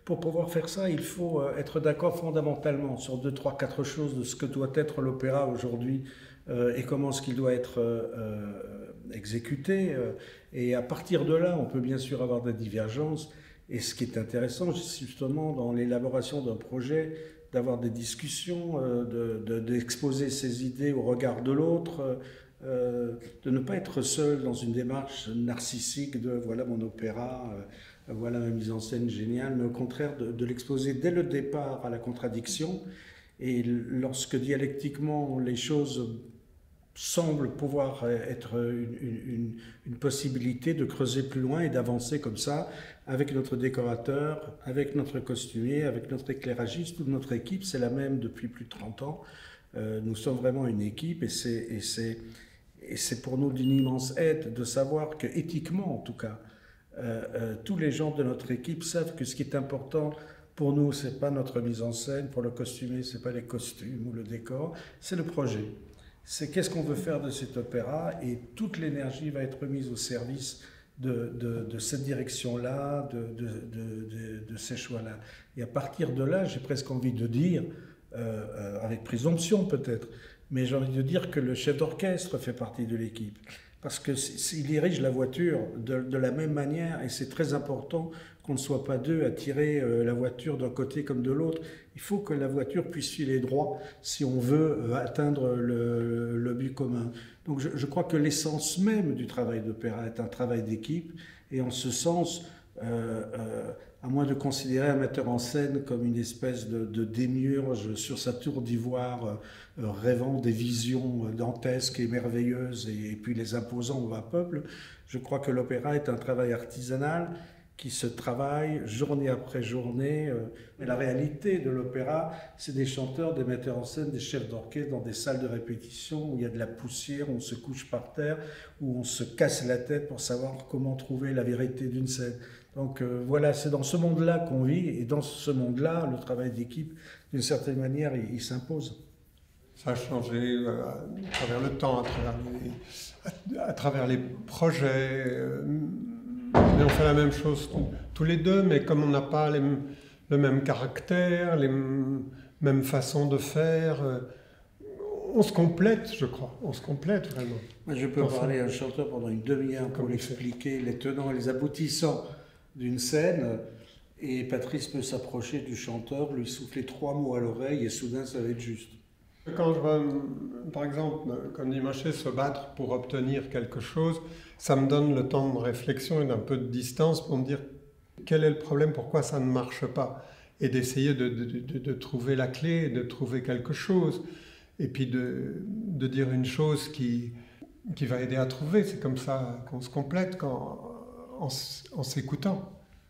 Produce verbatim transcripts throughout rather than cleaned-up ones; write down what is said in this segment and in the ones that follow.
Pour pouvoir faire ça, il faut être d'accord fondamentalement sur deux, trois, quatre choses de ce que doit être l'opéra aujourd'hui euh, et comment est-ce qu'il doit être euh, exécuté. Et à partir de là, on peut bien sûr avoir des divergences. Et ce qui est intéressant, justement, dans l'élaboration d'un projet, d'avoir des discussions, euh, de, de, d'exposer ses idées au regard de l'autre, euh, de ne pas être seul dans une démarche narcissique de voilà mon opéra, euh, voilà ma mise en scène géniale, mais au contraire de, de l'exposer dès le départ à la contradiction. Et lorsque dialectiquement les choses semblent pouvoir être une, une, une possibilité de creuser plus loin et d'avancer comme ça avec notre décorateur, avec notre costumier, avec notre éclairagiste, toute notre équipe, c'est la même depuis plus de trente ans. Euh, nous sommes vraiment une équipe et c'est, et c'est, et c'est pour nous d'une immense aide de savoir que, éthiquement en tout cas, euh, euh, tous les gens de notre équipe savent que ce qui est important pour nous, ce n'est pas notre mise en scène, pour le costumier, ce n'est pas les costumes ou le décor, c'est le projet. C'est qu'est-ce qu'on veut faire de cet opéra et toute l'énergie va être mise au service de, de, de cette direction-là, de, de, de, de ces choix-là. Et à partir de là, j'ai presque envie de dire, euh, euh, avec présomption peut-être, mais j'ai envie de dire que le chef d'orchestre fait partie de l'équipe. Parce qu'il dirige la voiture de, de la même manière et c'est très important qu'on ne soit pas deux à tirer euh, la voiture d'un côté comme de l'autre. Il faut que la voiture puisse filer droit si on veut euh, atteindre le, le but commun. Donc je, je crois que l'essence même du travail d'opéra est un travail d'équipe et en ce sens, euh, euh, à moins de considérer un metteur en scène comme une espèce de, de démiurge sur sa tour d'ivoire, euh, rêvant des visions dantesques et merveilleuses et, et puis les imposant au bas peuple, je crois que l'opéra est un travail artisanal qui se travaille journée après journée. Mais la réalité de l'opéra, c'est des chanteurs, des metteurs en scène, des chefs d'orchestre dans des salles de répétition où il y a de la poussière, où on se couche par terre, où on se casse la tête pour savoir comment trouver la vérité d'une scène. Donc euh, voilà, c'est dans ce monde-là qu'on vit et dans ce monde-là, le travail d'équipe, d'une certaine manière, il, il s'impose. Ça a changé euh, à travers le temps, à travers les, à, à travers les projets. Euh, Mais on fait la même chose tous les deux, mais comme on n'a pas les, le même caractère, les mêmes façons de faire, on se complète, je crois. On se complète vraiment. Moi, je peux Dans parler à un chanteur pendant une demi-heure pour lui expliquer les tenants et les aboutissants d'une scène. Et Patrice peut s'approcher du chanteur, lui souffler trois mots à l'oreille et soudain ça va être juste. Quand je vois, par exemple, comme dit Maché, se battre pour obtenir quelque chose, ça me donne le temps de réflexion et d'un peu de distance pour me dire quel est le problème, pourquoi ça ne marche pas, et d'essayer de, de, de, de trouver la clé, de trouver quelque chose, et puis de, de dire une chose qui, qui va aider à trouver. C'est comme ça qu'on se complète quand, en, en s'écoutant.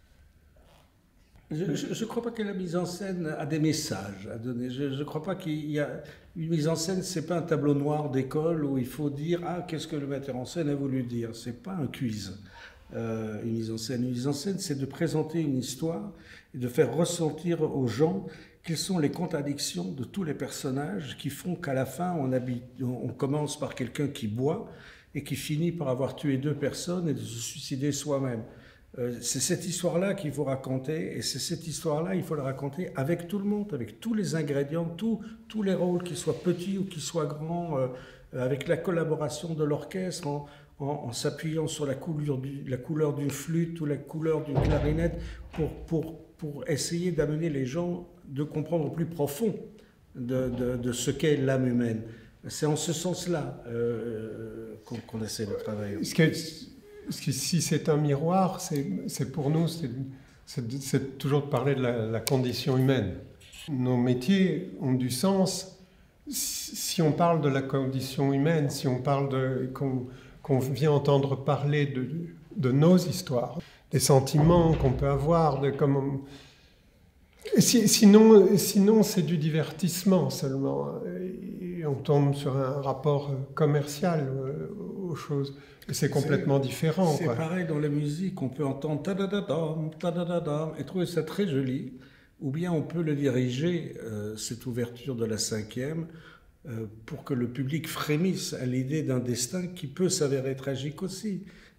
Je ne crois pas que la mise en scène a des messages à donner. Je ne crois pas qu'il y a... Une mise en scène, ce n'est pas un tableau noir d'école où il faut dire « Ah, qu'est-ce que le metteur en scène a voulu dire ?» Ce n'est pas un quiz, euh, une mise en scène. Une mise en scène, c'est de présenter une histoire et de faire ressentir aux gens quelles sont les contradictions de tous les personnages qui font qu'à la fin, on, habite, on commence par quelqu'un qui boit et qui finit par avoir tué deux personnes et de se suicider soi-même. C'est cette histoire-là qu'il faut raconter, et c'est cette histoire-là, il faut la raconter avec tout le monde, avec tous les ingrédients, tous, tous les rôles, qu'ils soient petits ou qu'ils soient grands, euh, avec la collaboration de l'orchestre, en, en, en s'appuyant sur la couleur, du, la couleur d'une flûte ou la couleur d'une clarinette, pour, pour, pour essayer d'amener les gens de comprendre au plus profond de, de, de ce qu'est l'âme humaine. C'est en ce sens-là euh, qu'on qu'on essaie de travailler. Parce que si c'est un miroir, c'est pour nous, c'est toujours de parler de la, la condition humaine. Nos métiers ont du sens si on parle de la condition humaine, si on parle de qu'on qu'on vient entendre parler de, de nos histoires, des sentiments qu'on peut avoir, de comment. Si, sinon, sinon c'est du divertissement seulement. Et on tombe sur un rapport commercial aux choses. C'est complètement différent. C'est pareil dans la musique, on peut entendre ta-da-da-dam, ta-da-da-dam, et trouver ça très joli, ou bien on peut le diriger, euh, cette ouverture de la cinquième, euh, pour que le public frémisse à l'idée d'un destin qui peut s'avérer tragique aussi.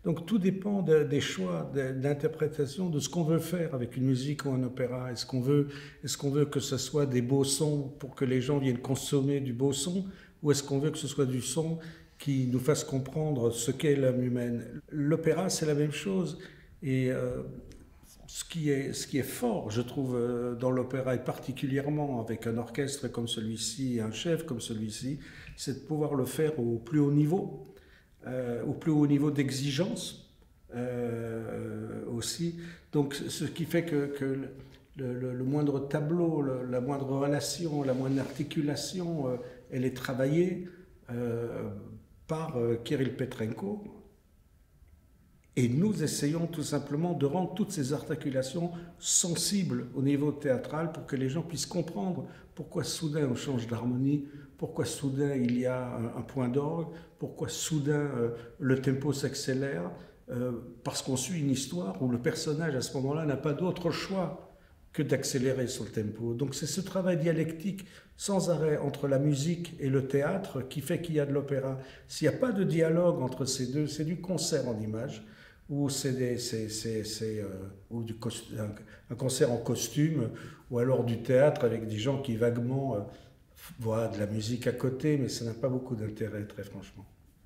Donc tout dépend de, des choix, d'interprétation, de ce qu'on veut faire avec une musique ou un opéra. Est-ce qu'on veut, est-ce qu'on veut que ce soit des beaux sons pour que les gens viennent consommer du beau son, ou est-ce qu'on veut que ce soit du son qui nous fasse comprendre ce qu'est l'âme humaine? L'opéra, c'est la même chose. Et euh, ce, qui est, ce qui est fort, je trouve, euh, dans l'opéra, et particulièrement avec un orchestre comme celui-ci et un chef comme celui-ci, c'est de pouvoir le faire au plus haut niveau. Euh, au plus haut niveau d'exigence euh, aussi. Donc, ce qui fait que, que le, le, le moindre tableau, le, la moindre relation, la moindre articulation, euh, elle est travaillée euh, par euh, Kirill Petrenko. Et nous essayons tout simplement de rendre toutes ces articulations sensibles au niveau théâtral pour que les gens puissent comprendre pourquoi soudain on change d'harmonie, pourquoi soudain il y a un, un point d'orgue, pourquoi soudain euh, le tempo s'accélère, euh, parce qu'on suit une histoire où le personnage à ce moment-là n'a pas d'autre choix que d'accélérer sur le tempo. Donc c'est ce travail dialectique sans arrêt entre la musique et le théâtre qui fait qu'il y a de l'opéra. S'il n'y a pas de dialogue entre ces deux, c'est du concert en images, ou c'est euh, du un, un concert en costume, ou alors du théâtre avec des gens qui vaguement euh, voient de la musique à côté, mais ça n'a pas beaucoup d'intérêt, très franchement.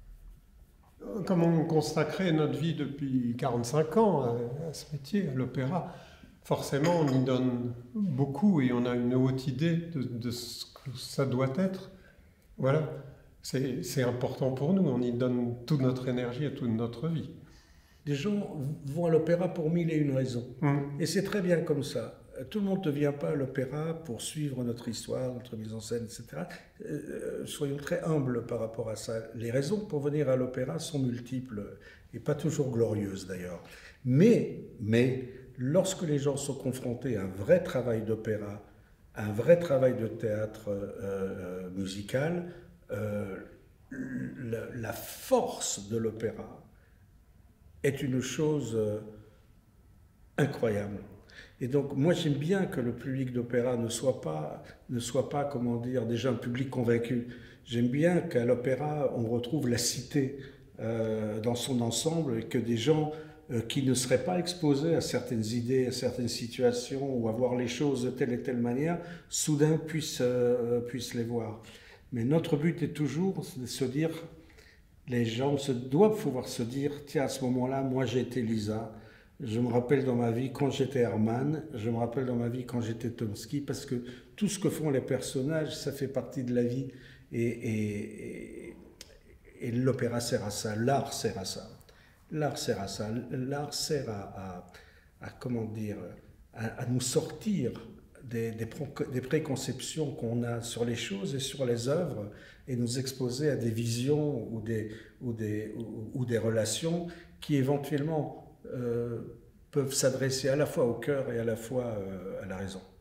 Comme on consacrait notre vie depuis quarante-cinq ans à, à ce métier, à l'opéra, forcément on y donne beaucoup et on a une haute idée de, de ce que ça doit être. Voilà, c'est important pour nous, on y donne toute notre énergie et toute notre vie. Les gens vont à l'opéra pour mille et une raisons. Mmh. Et c'est très bien comme ça. Tout le monde ne vient pas à l'opéra pour suivre notre histoire, notre mise en scène, et cetera. Euh, soyons très humbles par rapport à ça. Les raisons pour venir à l'opéra sont multiples et pas toujours glorieuses d'ailleurs. Mais, mais, lorsque les gens sont confrontés à un vrai travail d'opéra, un vrai travail de théâtre euh, musical, euh, la, la force de l'opéra est une chose euh, incroyable. Et donc, moi, j'aime bien que le public d'opéra ne soit pas, ne soit pas, comment dire, déjà un public convaincu. J'aime bien qu'à l'opéra, on retrouve la cité euh, dans son ensemble et que des gens euh, qui ne seraient pas exposés à certaines idées, à certaines situations ou à voir les choses de telle et telle manière, soudain puissent, euh, puissent les voir. Mais notre but est toujours de se dire, les gens se, doivent pouvoir se dire, tiens, à ce moment-là, moi j'ai été Lisa. Je me rappelle dans ma vie quand j'étais Hermann, je me rappelle dans ma vie quand j'étais Tomsky, parce que tout ce que font les personnages, ça fait partie de la vie. Et, et, et, et l'opéra sert à ça, l'art sert à ça. L'art sert à ça, l'art sert à, à, à comment dire, à, à nous sortir des, des, des préconceptions qu'on a sur les choses et sur les œuvres et nous exposer à des visions ou des, ou des, ou, ou des relations qui éventuellement Euh, peuvent s'adresser à la fois au cœur et à la fois euh, à la raison.